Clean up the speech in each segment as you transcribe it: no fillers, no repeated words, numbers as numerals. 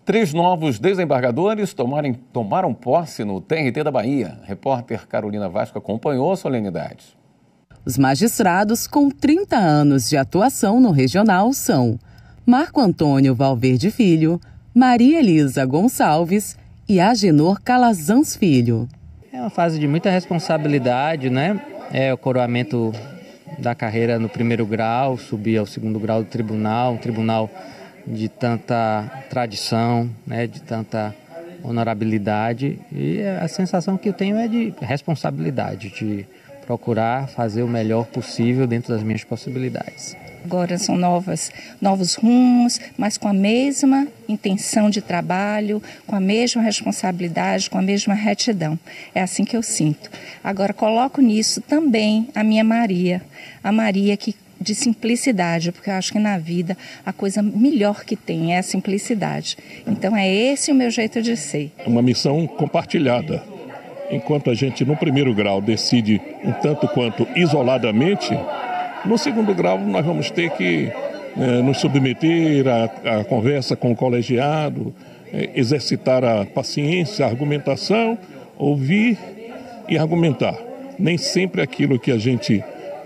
3 novos desembargadores tomaram posse no TRT da Bahia. A repórter Carolina Vasco acompanhou a solenidade. Os magistrados com 30 anos de atuação no regional são Marco Antônio Valverde Filho, Maria Elisa Gonçalves e Agenor Calazans Filho. É uma fase de muita responsabilidade, né? É o coroamento da carreira no 1º grau, subir ao 2º grau do tribunal, um tribunal de tanta tradição, né? De tanta honorabilidade. E a sensação que eu tenho é de responsabilidade, de procurar fazer o melhor possível dentro das minhas possibilidades. Agora são novos rumos, mas com a mesma intenção de trabalho, com a mesma responsabilidade, com a mesma retidão. É assim que eu sinto. Agora coloco nisso também a minha Maria, a Maria de simplicidade, porque eu acho que na vida a coisa melhor que tem é a simplicidade. Então é esse o meu jeito de ser. É uma missão compartilhada. Enquanto a gente no 1º grau decide um tanto quanto isoladamente, no 2º grau nós vamos ter que nos submeter à conversa com o colegiado, exercitar a paciência, a argumentação, ouvir e argumentar. Nem sempre aquilo que a gente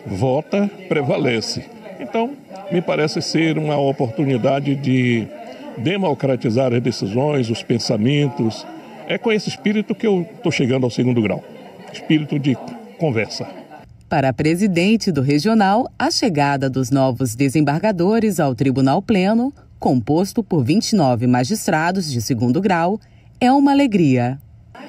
vota prevalece. Então, me parece ser uma oportunidade de democratizar as decisões, os pensamentos. É com esse espírito que eu estou chegando ao 2º grau, espírito de conversa. Para a presidente do regional, a chegada dos novos desembargadores ao Tribunal Pleno, composto por 29 magistrados de 2º grau, é uma alegria.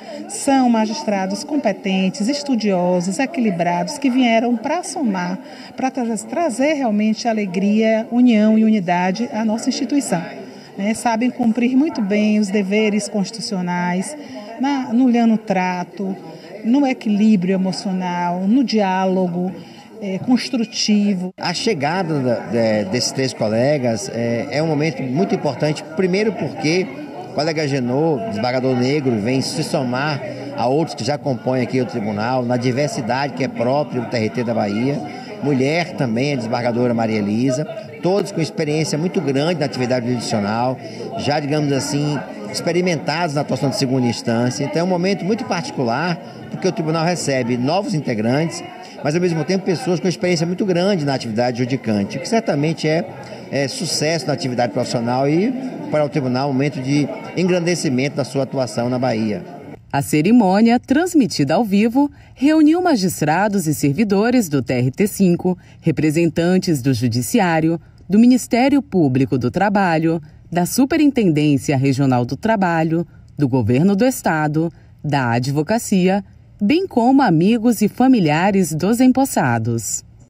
São magistrados competentes, estudiosos, equilibrados, que vieram para somar, para trazer realmente alegria, união e unidade à nossa instituição. Sabem cumprir muito bem os deveres constitucionais, no liano trato, no equilíbrio emocional, no diálogo construtivo. A chegada desses 3 colegas é um momento muito importante, primeiro porque o colega Agenor, desembargador negro, vem se somar a outros que já compõem aqui o tribunal, na diversidade que é própria do TRT da Bahia. Mulher também, a desembargadora Maria Elisa, todos com experiência muito grande na atividade judicional, já, digamos assim, experimentados na atuação de 2ª instância. Então é um momento muito particular, porque o tribunal recebe novos integrantes, mas ao mesmo tempo pessoas com experiência muito grande na atividade judicante, o que certamente é sucesso na atividade profissional e para o tribunal um momento de engrandecimento da sua atuação na Bahia. A cerimônia, transmitida ao vivo, reuniu magistrados e servidores do TRT5, representantes do Judiciário, do Ministério Público do Trabalho, da Superintendência Regional do Trabalho, do Governo do Estado, da Advocacia, bem como amigos e familiares dos empossados.